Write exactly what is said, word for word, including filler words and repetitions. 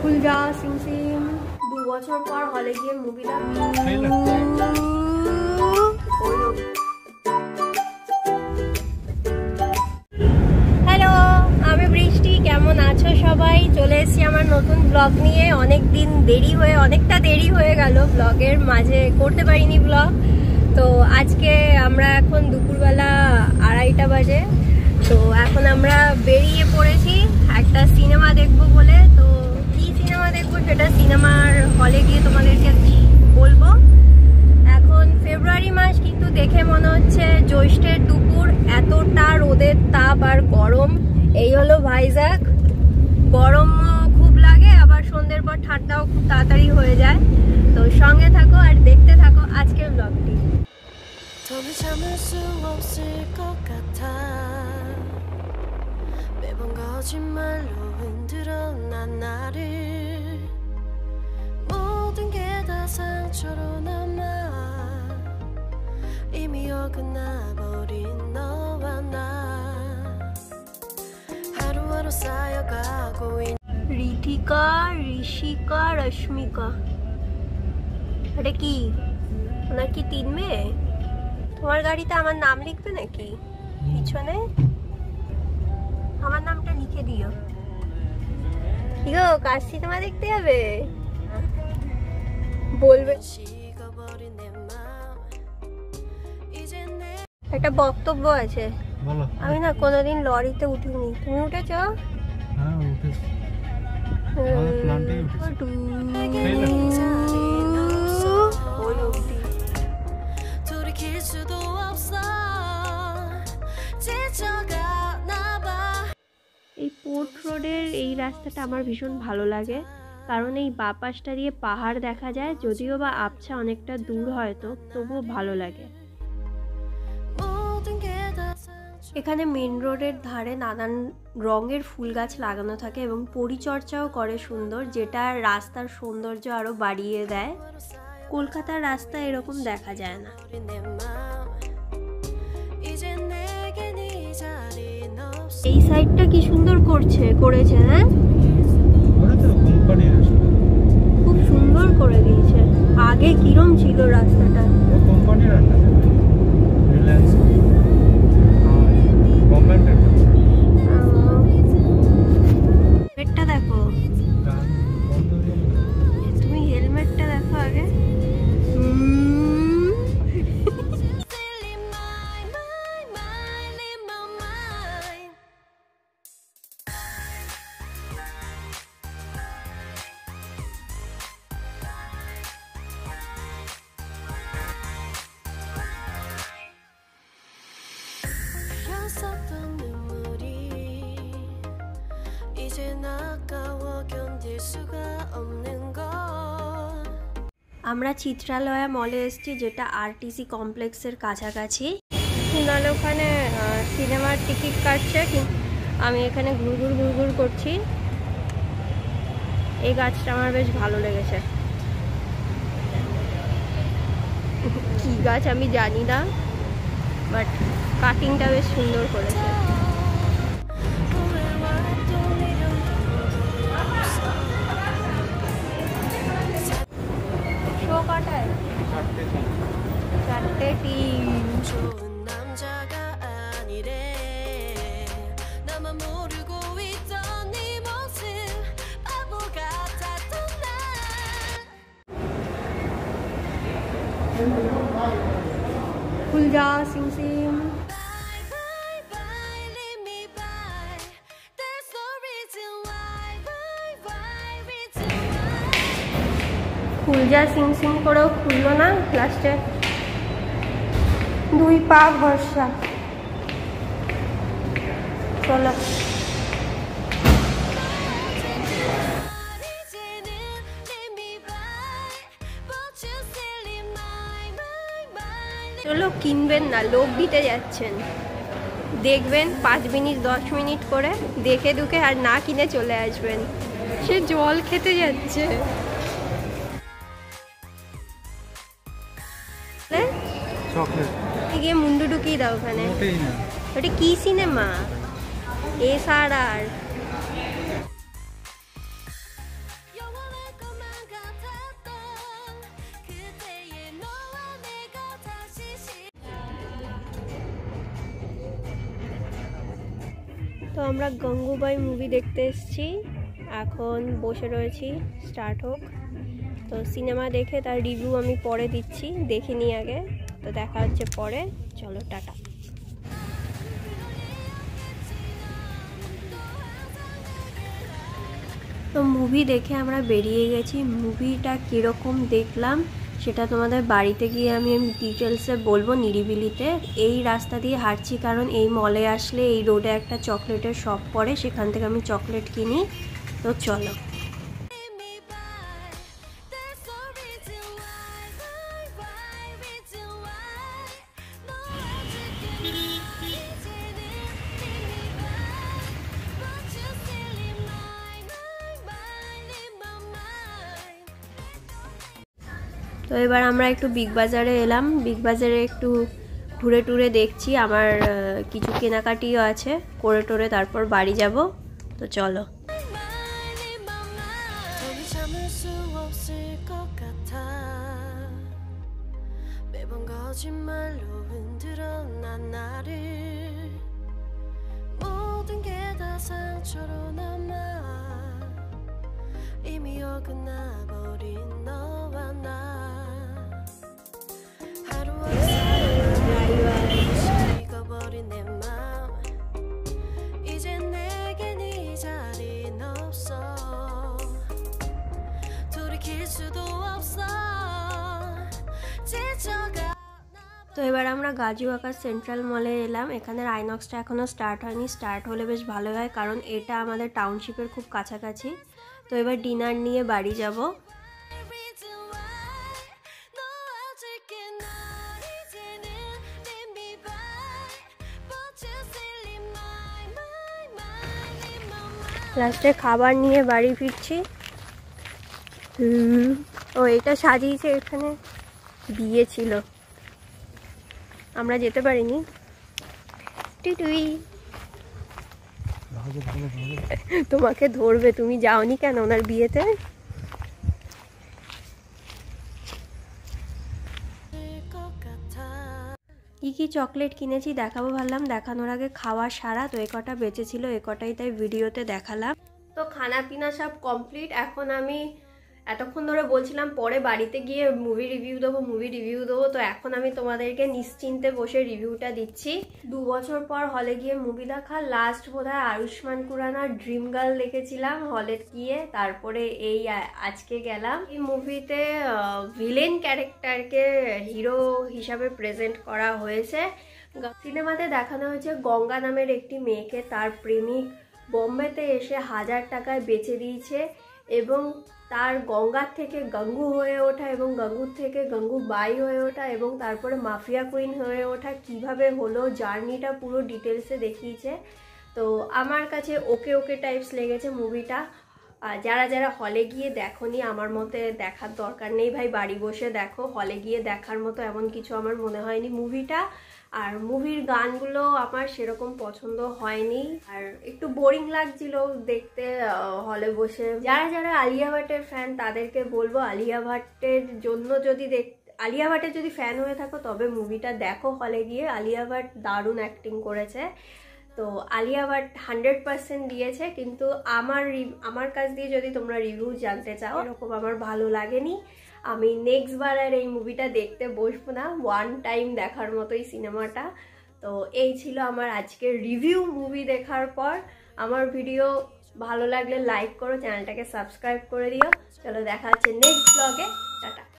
ফুল যা সিং সিং দু বছর পর হলে গিয়ে মুভিটা হ্যালো আমি বৃষ্টি কেমন আছো সবাই চলে এসেছি আমার নতুন ব্লগ নিয়ে অনেক দিন দেরি হয়ে অনেকটা দেরি হয়ে গেল ব্লগের মাঝে করতে পারিনি ব্লগ তো আজকে আমরা এখন দুপুরবেলা আড়াইটা বাজে তো এখন আমরা বেরিয়ে পড়েছি একটা সিনেমা দেখবো বলে তো কি সিনেমা দেখবো সেটা সিনেমার হলে গিয়ে তোমাদেরকে বলবো এখন ফেব্রুয়ারি মাস কিন্তু দেখে মনে হচ্ছে জ্যৈষ্ঠের দুপুর এতটা রোদের তাপ আর গরম এই হলো ভাইজাগ গরম খুব লাগে আবার সন্ধ্যের পর ঠান্ডাও খুব তাড়াতাড়ি হয়ে যায় তো সঙ্গে থাকো আর দেখতে থাকো আজকের ব্লগটি 매번 거짓말로 흔들어 난 나를 모든 게 다 상처로 남아 이미 어긋나버린 너와 나 하루하루 쌓여가고 있는 ঋতিকা ঋষিকা রশ্মিকা এটা কি ওনার কি তিন মেয়ে তোমার গাড়িতে আমার নাম লিখবে নাকি পিছনে আমার নামটা লিখে দিও ইগো কার সিনেমা দেখতে যাবে বলবে একটা বক্তব্য আছে আমি না কোনোদিন লরিতে উঠিনি তুমি উঠেছো হ্যাঁ উঠেছি এই পোর্ট রোডের এই রাস্তাটা আমার ভীষণ ভালো লাগে কারণ এই বাঁ পাশটা দিয়ে পাহাড় দেখা যায় যদিও বা আবছা অনেকটা দূর হয়তো তবুও ভালো লাগে এখানে মেন রোডের ধারে নানান রঙের ফুল গাছ লাগানো থাকে এবং পরিচর্যাও করে সুন্দর যেটা রাস্তার সৌন্দর্য আরো বাড়িয়ে দেয় কলকাতার রাস্তা এরকম দেখা যায় না এই সাইডটা কি সুন্দর করছে করেছে হ্যাঁ খুব সুন্দর করে দিয়েছে আগে কিরম ছিল রাস্তাটা হেলমেটটা দেখো তুমি হেলমেটটা দেখো আগে আমরা চিত্রালয়া মলে এসেছি যেটা আরটিসি কমপ্লেক্সের কাছাকাছি নাহলে ওখানে সিনেমার টিকিট কাটছে আমি এখানে ঘুরঘুর ঘুরঘুর করছি এই গাছটা আমার বেশ ভালো লেগেছে কি গাছ আমি জানি না বাট কাটিংটা বেশ সুন্দর করেছে চারটে তিন ফুল যা সিং সিং ফুল যা সিং সিং করেও খুললো না লাস্টে দুই পা ভরসা চলো চলো কিনবেন না লোভ দিতে যাচ্ছেন দেখবেন পাঁচ মিনিট দশ মিনিট করে দেখে দুকে আর না কিনে চলে আসবেন সে জল খেতে যাচ্ছে গিয়ে মুন্ডু ঢুকিয়ে দাও ওখানে ওটা কি সিনেমা এস আর আর তো আমরা গঙ্গুবাই মুভি দেখতে এসেছি, এখন বসে রয়েছি, স্টার্ট হোক। তো সিনেমা দেখে তার রিভিউ আমি পরে দিচ্ছি, দেখিনি আগে। তো দেখা হচ্ছে পরে, চলো টাটা। তো মুভি দেখে আমরা বেরিয়ে গেছি। মুভিটা কীরকম দেখলাম সেটা তোমাদের বাড়িতে গিয়ে আমি ডিটেলসে বলবো নিরিবিলিতে। এই রাস্তা দিয়ে হাঁটছি কারণ এই মলে আসলে এই রোডে একটা চকলেটের শপ পড়ে, সেখান থেকে আমি চকলেট কিনি। তো চলো। তো এবার আমরা একটু বিগ বাজারে এলাম, বিগ বাজারে একটু ঘুরে টুরে দেখছি, আমার কিছু কেনাকাটিও আছে, করে টোরে তারপর বাড়ি যাব। তো চলো। তো এবার আমরা গাজীবাকা সেন্ট্রাল মলে এলাম। এখানের আইনক্সটা এখনও স্টার্ট হয়নি, স্টার্ট হলে বেশ ভালো হয় কারণ এটা আমাদের টাউনশিপের খুব কাছাকাছি। তো এবার ডিনার নিয়ে বাড়ি যাব। লাস্টে খাবার নিয়ে বাড়ি ফিরছি। হুম ও এটা সাজিয়েছে, এখানে বিয়ে ছিল, আমরা যেতে পারিনি। টুটুই তোমাকে ধরবে, তুমি যাওনি কেন ওনার বিয়েতে? কি কি চকলেট কিনেছি দেখাবো ভাবলাম, দেখানোর আগে খাওয়া সারা। তো এ কটা বেঁচেছিল, এ কটাই তাই ভিডিওতে দেখালাম। তো খানা পিনা সব কমপ্লিট। এখন আমি এতক্ষণ ধরে বলছিলাম পরে বাড়িতে গিয়ে মুভি রিভিউ দেবো মুভি রিভিউ দেবো তো এখন আমি তোমাদেরকে নিশ্চিন্তে বসে রিভিউটা দিচ্ছি। দু বছর পর হলে গিয়ে মুভি দেখা, লাস্ট বোধহয় আয়ুষ্মান খুরানার ড্রিম গার্ল দেখেছিলাম হলে গিয়ে, তারপরে এই আজকে গেলাম। এই মুভিতে ভিলেন ক্যারেক্টারকে হিরো হিসাবে প্রেজেন্ট করা হয়েছে। সিনেমাতে দেখানো হয়েছে গঙ্গা নামের একটি মেয়েকে তার প্রেমিক বোম্বেতে এসে হাজার টাকায় বেচে দিয়েছে এবং তার গঙ্গার থেকে গঙ্গু হয়ে ওঠা এবং গঙ্গুর থেকে গঙ্গুবাই হয়ে ওঠা এবং তারপরে মাফিয়া কুইন হয়ে ওঠা কিভাবে হলো, জার্নিটা পুরো ডিটেলসে দেখিয়েছে। তো আমার কাছে ওকে ওকে টাইপস লেগেছে মুভিটা। যারা যারা হলে গিয়ে দেখোনি আমার মতে দেখার দরকার নেই ভাই, বাড়ি বসে দেখো। হলে গিয়ে দেখার মতো এমন কিছু আমার মনে হয়নি মুভিটা। আর মুভির গানগুলো আমার সেরকম পছন্দ হয়নি, আর একটু বোরিং লাগছিল দেখতে হলে বসে। যারা যারা আলিয়া ভাটের ফ্যান তাদেরকে বলবো আলিয়া ভাটের জন্য যদি দেখ আলিয়া ভাটের যদি ফ্যান হয়ে থাকো তবে মুভিটা দেখো হলে গিয়ে। আলিয়া ভাট দারুণ অ্যাক্টিং করেছে। তো আলিয়া ভাট হান্ড্রেড পার্সেন্ট দিয়েছে, কিন্তু আমার আমার কাছ দিয়ে যদি তোমরা রিভিউ জানতে চাও এরকম আমার ভালো লাগেনি। আমি নেক্সট বার আর এই মুভিটা দেখতে বসবো না, ওয়ান টাইম দেখার মতোই সিনেমাটা। তো এই ছিল আমার আজকের রিভিউ মুভি দেখার পর। আমার ভিডিও ভালো লাগলে লাইক করো, চ্যানেলটাকে সাবস্ক্রাইব করে দিও। চলো দেখা হচ্ছে নেক্সট ব্লগে, টাটা।